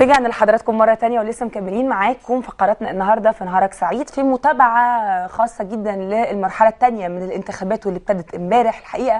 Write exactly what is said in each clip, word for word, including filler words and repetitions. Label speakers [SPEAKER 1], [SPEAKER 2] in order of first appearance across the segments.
[SPEAKER 1] رجعنا لحضراتكم مرة تانية ولسه مكملين معاكم فقراتنا النهاردة في نهارك سعيد في متابعة خاصة جدا للمرحلة الثانية من الانتخابات واللي ابتدت امبارح الحقيقة.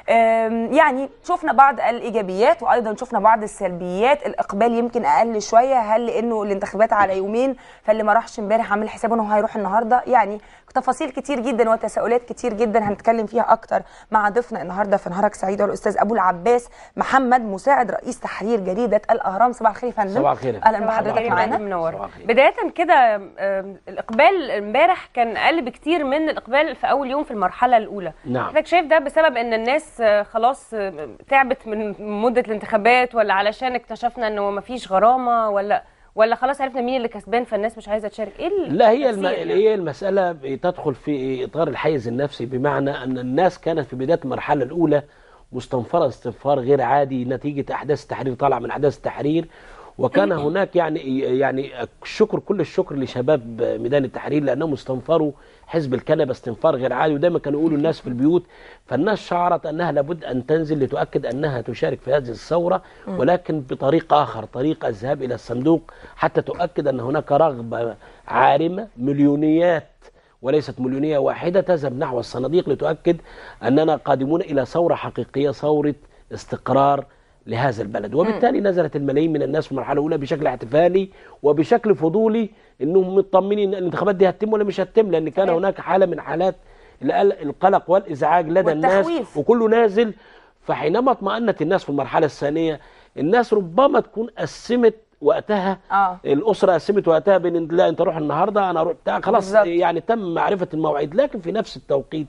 [SPEAKER 1] يعني شفنا بعض الايجابيات وايضا شفنا بعض السلبيات. الاقبال يمكن اقل شويه، هل لانه الانتخابات على يومين فاللي ما راحش امبارح عامل حسابه انه هيروح النهارده؟ يعني تفاصيل كتير جدا وتساؤلات كتير جدا هنتكلم فيها اكتر مع ضيفنا النهارده في نهارك سعيد والاستاذ ابو العباس محمد مساعد رئيس تحرير جريده الاهرام. صباح الخير يا فندم.
[SPEAKER 2] صباح الخير.
[SPEAKER 1] اهلا بحضرتك معانا.
[SPEAKER 3] منور. بدايه كده الاقبال امبارح كان اقل بكتير من الاقبال في اول يوم في المرحله الاولى.
[SPEAKER 2] نعم.
[SPEAKER 3] حضرتك شايف ده بسبب ان الناس خلاص تعبت من مده الانتخابات، ولا علشان اكتشفنا انه ما فيش غرامه، ولا ولا خلاص عرفنا مين اللي كسبان فالناس مش عايزه تشارك؟ ايه
[SPEAKER 2] لا، هي الم...
[SPEAKER 3] يعني؟
[SPEAKER 2] هي المساله تدخل في اطار الحيز النفسي، بمعنى ان الناس كانت في بدايه المرحله الاولى مستنفره استنفار غير عادي نتيجه احداث التحرير، طالع من احداث التحرير، وكان هناك يعني يعني الشكر كل الشكر لشباب ميدان التحرير لانهم استنفروا حزب الكنبه استنفار غير عادي، ودايما كانوا يقولوا الناس في البيوت، فالناس شعرت انها لابد ان تنزل لتؤكد انها تشارك في هذه الثوره، ولكن بطريق اخر، طريق الذهاب الى الصندوق حتى تؤكد ان هناك رغبه عارمه، مليونيات وليست مليونيه واحده تذهب نحو الصناديق لتؤكد اننا قادمون الى ثوره حقيقيه، ثوره استقرار لهذا البلد. وبالتالي نزلت الملايين من الناس في المرحله الاولى بشكل احتفالي وبشكل فضولي، انهم مطمنين ان الانتخابات دي هتتم ولا مش هتتم، لان كان هناك حاله من حالات القلق والازعاج لدى الناس وكله نازل. فحينما اطمأنت الناس في المرحله الثانيه، الناس ربما تكون قسمت وقتها، آه. الاسره قسمت وقتها بين لا انت روح النهارده انا اروح خلاص بالزبط. يعني تم معرفه المواعيد، لكن في نفس التوقيت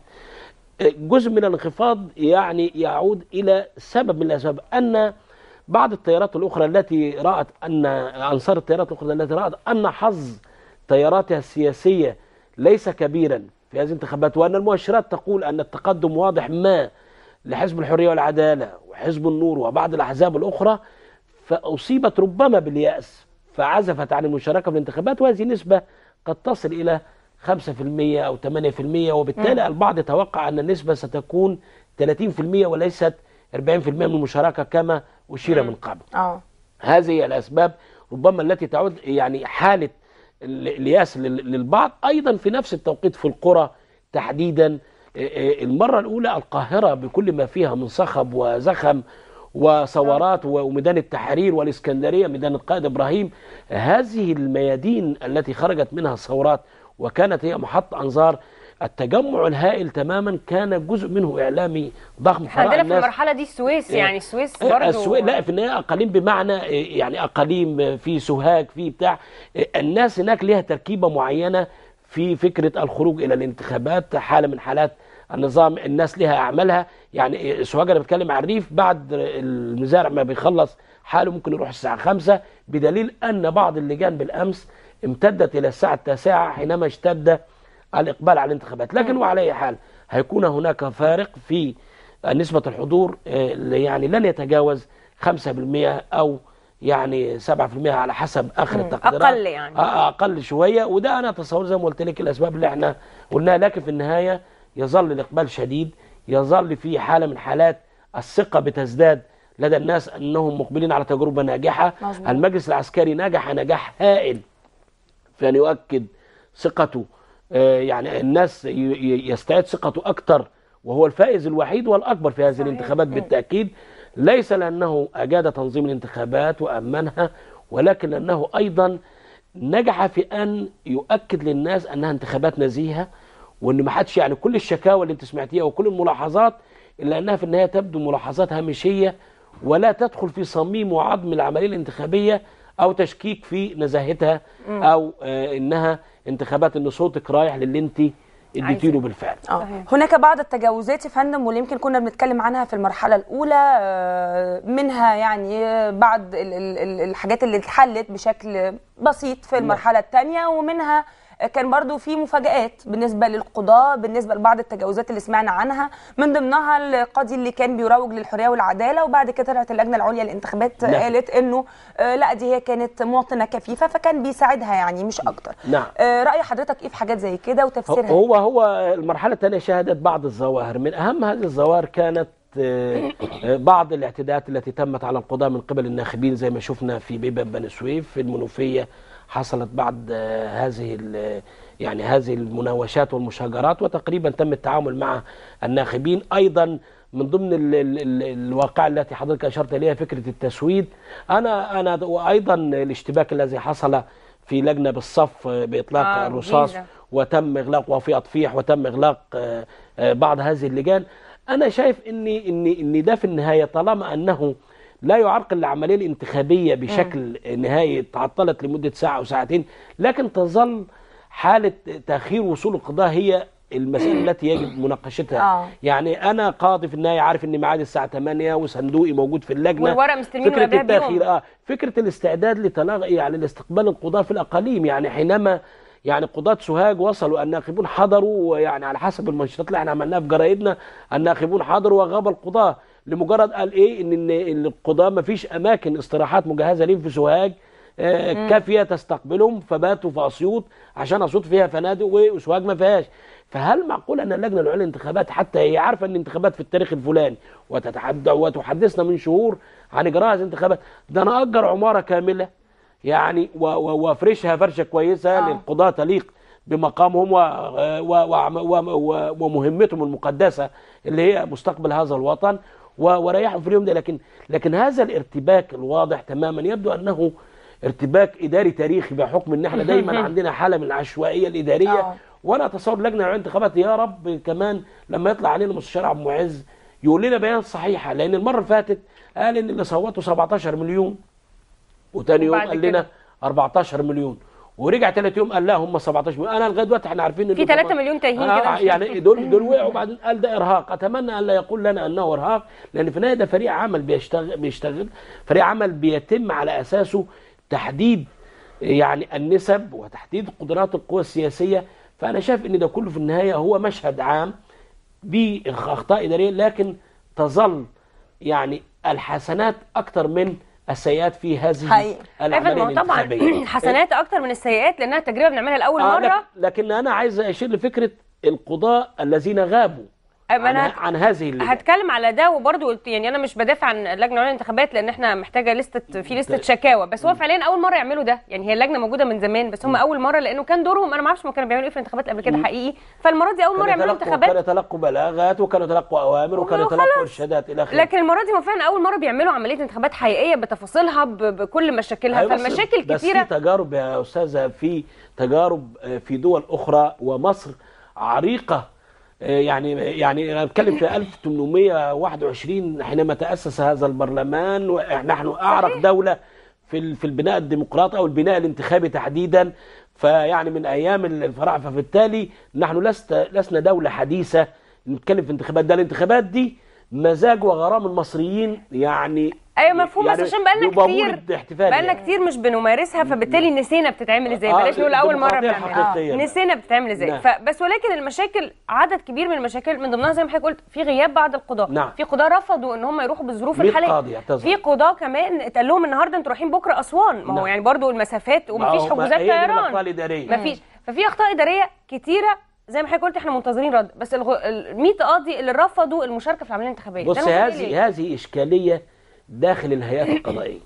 [SPEAKER 2] جزء من الانخفاض يعني يعود إلى سبب من الأسباب، أن بعض التيارات الأخرى التي رأت أن أنصار التيارات الأخرى التي رأت أن حظ تياراتها السياسية ليس كبيرا في هذه الانتخابات، وأن المؤشرات تقول أن التقدم واضح ما لحزب الحرية والعدالة وحزب النور وبعض الأحزاب الأخرى، فأصيبت ربما باليأس فعزفت عن المشاركة في الانتخابات، وهذه نسبة قد تصل إلى خمسة في المية أو ثمانية في المية، وبالتالي م. البعض يتوقع أن النسبة ستكون ثلاثين في المية وليست أربعين في المية من المشاركة كما أشير من قبل.
[SPEAKER 1] أوه.
[SPEAKER 2] هذه هي الأسباب ربما التي تعود يعني حالة الياس للبعض. أيضا في نفس التوقيت في القرى تحديدا، المرة الأولى القاهرة بكل ما فيها من صخب وزخم وثورات وميدان التحرير والإسكندرية ميدان القائد إبراهيم، هذه الميادين التي خرجت منها الثورات وكانت هي محط أنظار، التجمع الهائل تماما كان جزء منه إعلامي ضخم.
[SPEAKER 3] عندنا في المرحلة دي السويس، يعني السويس برضه
[SPEAKER 2] السويس لا في النهاية أقاليم، بمعنى يعني أقاليم في سوهاج في بتاع، الناس هناك لها تركيبة معينة في فكرة الخروج إلى الانتخابات، حالة من حالات النظام، الناس لها أعمالها. يعني سوهاج أنا بتكلم عن الريف، بعد المزارع ما بيخلص حاله ممكن يروح الساعة خمسة، بدليل أن بعض اللجان بالأمس امتدت إلى الساعة التاسعة حينما اشتد الإقبال على الانتخابات. لكن وعلى أي حال هيكون هناك فارق في نسبة الحضور، يعني لن يتجاوز خمسة بالمئة أو يعني سبعة بالمئة على حسب آخر التقديرات،
[SPEAKER 3] أقل يعني
[SPEAKER 2] أقل شوية، وده أنا أتصور زي ما قلت لك الأسباب اللي احنا قلناها. لكن في النهاية يظل الإقبال شديد، يظل في حالة من حالات الثقة بتزداد لدى الناس أنهم مقبلين على تجربة ناجحة. مزبوط. المجلس العسكري نجح نجاح هائل في أن يؤكد ثقته، يعني الناس يستعيد ثقته أكثر، وهو الفائز الوحيد والأكبر في هذه الانتخابات بالتأكيد، ليس لأنه أجاد تنظيم الانتخابات وأمنها، ولكن لأنه أيضا نجح في أن يؤكد للناس أنها انتخابات نزيهة، وأن ما حدش يعني كل الشكاوى اللي انت سمعتيها وكل الملاحظات إلا أنها في النهاية تبدو ملاحظات هامشية ولا تدخل في صميم وعظم العملية الانتخابية أو تشكيك في نزاهتها أو آه إنها انتخابات ان صوتك رايح للي انت اديتي له بالفعل.
[SPEAKER 1] اه هناك بعض التجاوزات يا فندم واللي يمكن كنا بنتكلم عنها في المرحله الاولى، منها يعني بعض الحاجات اللي اتحلت بشكل بسيط في المرحله الثانيه، ومنها كان برضو في مفاجآت بالنسبة للقضاء، بالنسبة لبعض التجاوزات اللي سمعنا عنها، من ضمنها القاضي اللي كان بيروج للحرية والعدالة، وبعد كده طلعت اللجنة العليا للانتخابات نعم. قالت انه لا دي هي كانت مواطنة كفيفة فكان بيساعدها يعني مش اكتر.
[SPEAKER 2] نعم.
[SPEAKER 1] رأي حضرتك ايه في حاجات زي كده وتفسيرها؟
[SPEAKER 2] هو هو المرحلة الثانية شهدت بعض الظواهر، من اهم هذه الظواهر كانت بعض الاعتداءات التي تمت على القضاة من قبل الناخبين زي ما شفنا في بيبان بني سويف، في المنوفية حصلت بعض هذه يعني هذه المناوشات والمشاجرات، وتقريبا تم التعامل مع الناخبين. أيضا من ضمن ال ال ال الواقع التي حضرتك أشرت إليها فكرة التسويد، أنا أنا وأيضا الاشتباك الذي حصل في لجنة بالصف بإطلاق
[SPEAKER 3] آه
[SPEAKER 2] الرصاص
[SPEAKER 3] جيزة. وتم
[SPEAKER 2] إغلاق وفي أطفيح وتم إغلاق بعض هذه اللجان. أنا شايف إن إن إن ده في النهاية طالما أنه لا يعرقل العملية الانتخابية بشكل نهائي تعطلت لمدة ساعة أو ساعتين، لكن تظل حالة تأخير وصول القضاء هي المسألة التي يجب مناقشتها.
[SPEAKER 1] آه.
[SPEAKER 2] يعني أنا قاضي في النهاية عارف إن ميعاد الساعة ثمانية وصندوقي موجود في اللجنة
[SPEAKER 3] والورق مستلمين
[SPEAKER 2] فكرة
[SPEAKER 3] قبلها
[SPEAKER 2] التأخير
[SPEAKER 3] بيوم.
[SPEAKER 2] آه فكرة الاستعداد لتلغي يعني لاستقبال القضاء في الأقاليم. يعني حينما يعني قضاة سوهاج وصلوا الناخبون حضروا، ويعني على حسب المنشطات اللي احنا عملناها في جرايدنا الناخبون حضروا وغاب القضاة، لمجرد قال ايه ان ان القضاة ما فيش اماكن استراحات مجهزه ليهم في سوهاج آه كافيه تستقبلهم، فباتوا في اسيوط عشان اسيوط فيها فنادق وسوهاج ما فيهاش. فهل معقول ان اللجنه العليا للانتخابات حتى هي عارفه ان الانتخابات في التاريخ الفلاني وتتحدث وتحدثنا من شهور عن اجراء هذه الانتخابات؟ ده انا اجر عماره كامله يعني وافرشها فرشه كويسه آه. للقضاة تليق بمقامهم و و و و ومهمتهم المقدسه اللي هي مستقبل هذا الوطن وريحهم في اليوم ده. لكن لكن هذا الارتباك الواضح تماما يبدو انه ارتباك اداري تاريخي، بحكم ان احنا دايما عندنا حاله من العشوائيه الاداريه. آه. وانا اتصور لجنه العليا للانتخابات يا رب كمان لما يطلع علينا المستشار عبد المعز يقول لنا بيان صحيحه، لان المره اللي فاتت قال ان اللي صوتوا سبعتاشر مليون وتاني يوم قال لنا أربعتاشر مليون، ورجع ثالث يوم قال لا هم سبعتاشر مليون. انا لغايه دلوقتي احنا عارفين
[SPEAKER 3] في ثلاثة مليون تايهين
[SPEAKER 2] آه
[SPEAKER 3] كده
[SPEAKER 2] يعني دول دول وقعوا وبعدين قال ده ارهاق. اتمنى ان لا يقول لنا انه ارهاق، لان في النهايه ده فريق عمل بيشتغل بيشتغل فريق عمل بيتم على اساسه تحديد يعني النسب وتحديد قدرات القوى السياسيه. فانا شايف ان ده كله في النهايه هو مشهد عام باخطاء اداريه، لكن تظل يعني الحسنات اكثر من السيئات في هذه العمليه الانتخابيه.
[SPEAKER 3] طبعا حسنات اكتر من السيئات لانها تجربه بنعملها لاول
[SPEAKER 2] آه
[SPEAKER 3] مره.
[SPEAKER 2] لكن انا عايز اشير لفكره القضاء الذين غابوا عن, عن هذه اللجنة.
[SPEAKER 3] هتكلم على ده، وبرضه قلت يعني انا مش بدافع عن اللجنه العليا للانتخابات لان احنا محتاجه لسته في لسته شكاوى، بس هو فعليا اول مره يعملوا ده. يعني هي اللجنه موجوده من زمان بس هم اول مره، لانه كان دورهم انا ما اعرفش هم كانوا بيعملوا ايه في الانتخابات قبل كده حقيقي، فالمره دي اول مره يعملوا انتخابات.
[SPEAKER 2] كانوا يتلقوا بلاغات وكانوا يتلقوا اوامر وكانوا يتلقوا ارشادات الى اخره،
[SPEAKER 3] لكن المره دي هم فعلا اول مره بيعملوا عمليه انتخابات حقيقيه بتفاصيلها بكل مشاكلها.
[SPEAKER 2] أيوة
[SPEAKER 3] فالمشاكل
[SPEAKER 2] بس
[SPEAKER 3] كتيره.
[SPEAKER 2] بس في تجارب يا استاذه، في تجارب في دول اخرى، ومصر عريقه. يعني يعني انا بتكلم في ألف وثمانمائة وواحد وعشرين حينما تاسس هذا البرلمان، ونحن اعرق دوله في في البناء الديمقراطي او البناء الانتخابي تحديدا. فيعني من ايام الفراعنه، فبالتالي نحن لست لسنا دوله حديثه نتكلم في انتخابات. ده الانتخابات دي مزاج وغرام المصريين يعني.
[SPEAKER 3] ايوه مفهوم،
[SPEAKER 2] يعني
[SPEAKER 3] بس عشان بقالنا كتير بقالنا
[SPEAKER 2] يعني.
[SPEAKER 3] كتير مش بنمارسها، فبالتالي نسينا بتتعمل ازاي.
[SPEAKER 2] آه
[SPEAKER 3] بلاش نقول اول مره بنعملها،
[SPEAKER 2] آه.
[SPEAKER 3] نسينا بتتعمل ازاي.
[SPEAKER 2] نعم.
[SPEAKER 3] فبس ولكن المشاكل عدد كبير من المشاكل، من ضمنها زي ما حضرتك قلت في غياب بعض القضاه.
[SPEAKER 2] نعم.
[SPEAKER 3] في قضاه رفضوا ان هم يروحوا بالظروف الحاليه. في قضاه كمان اتقال لهم النهارده انتوا رايحين بكره اسوان. ما هو
[SPEAKER 2] نعم.
[SPEAKER 3] يعني برضو المسافات ومفيش حجوزات طيران، مفيش. ففي اخطاء اداريه كتيره زي ما حضرتك قلت. احنا منتظرين رد، بس ال مية قاضي اللي رفضوا المشاركه في العمليه الانتخابيه.
[SPEAKER 2] بص هذه هذه اشكاليه داخل الهيئات القضائيه.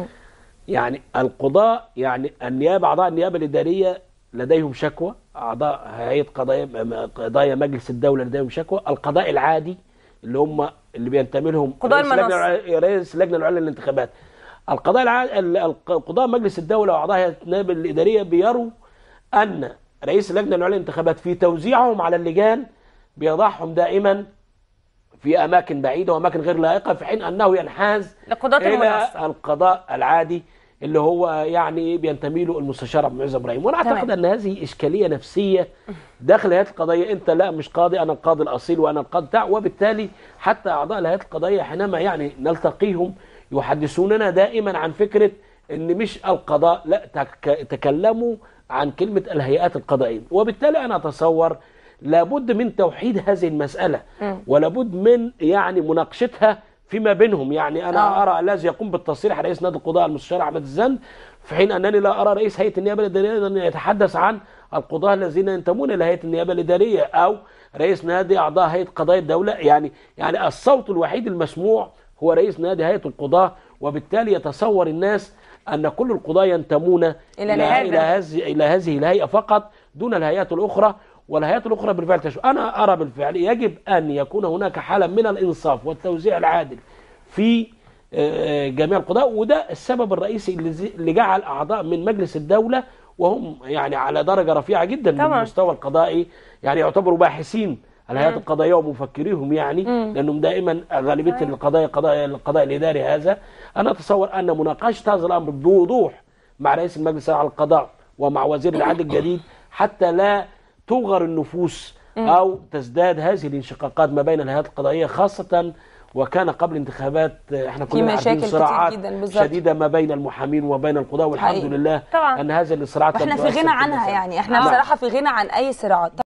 [SPEAKER 2] يعني القضاء يعني النيابه، اعضاء النيابه الاداريه لديهم شكوى، اعضاء هيئه قضايا قضايا مجلس الدوله لديهم شكوى، القضاء العادي اللي هم اللي بينتمي لهم
[SPEAKER 3] قضاء المناصب،
[SPEAKER 2] رئيس اللجنه العليا للانتخابات، القضاء العادي، قضاء مجلس الدوله واعضاء هيئه النيابه الاداريه بيروا ان رئيس اللجنه العليا للانتخابات في توزيعهم على اللجان بيضعهم دائما في اماكن بعيده واماكن غير لائقه، في حين انه ينحاز الى القضاء العادي اللي هو يعني بينتمي له المستشار عبد المعز ابراهيم. وانا اعتقد ان هذه اشكاليه نفسيه داخل الهيئات القضائيه. انت لا مش قاضي، انا القاضي الاصيل وانا القاضي بتاع. وبالتالي حتى اعضاء الهيئات القضائيه حينما يعني نلتقيهم يحدثوننا دائما عن فكره ان مش القضاء، لا تكلموا عن كلمه الهيئات القضائيه. وبالتالي انا اتصور لابد من توحيد هذه المسألة، ولابد من يعني مناقشتها فيما بينهم. يعني أنا آه. أرى الذي يقوم بالتصريح رئيس نادي القضاء المستشار أحمد الزند، في حين أنني لا أرى رئيس هيئة النيابة الإدارية أن يتحدث عن القضاة الذين ينتمون إلى هيئة النيابة الإدارية، أو رئيس نادي اعضاء هيئه قضاء الدوله، يعني يعني الصوت الوحيد المسموع هو رئيس نادي هيئه القضاه، وبالتالي يتصور الناس ان كل القضاه ينتمون الى الى الى هذه الى هذه الهيئه فقط دون الهيئات الاخرى، والهيئات الاخرى بالفعل تشوف. انا ارى بالفعل يجب ان يكون هناك حاله من الانصاف والتوزيع العادل في جميع القضاء، وده السبب الرئيسي اللي جعل اعضاء من مجلس الدوله وهم يعني على درجه رفيعه جدا طبعا من المستوى القضائي، يعني يعتبروا باحثين الهيئات القضائيه ومفكريهم، يعني مم. لانهم دائما غالبيه القضايا قضايا القضاء الاداري هذا. انا اتصور ان مناقشه هذا الامر بوضوح مع رئيس المجلس على القضاء ومع وزير العدل الجديد حتى لا توغر النفوس او تزداد هذه الانشقاقات ما بين الهيئات القضائيه، خاصه وكان قبل انتخابات احنا كنا عارفين صراعات شديده ما بين المحامين وبين القضاء، والحمد لله طبعا ان هذه الصراعات
[SPEAKER 1] احنا في غنى عنها، يعني احنا بصراحه في غنى عن اي صراعات.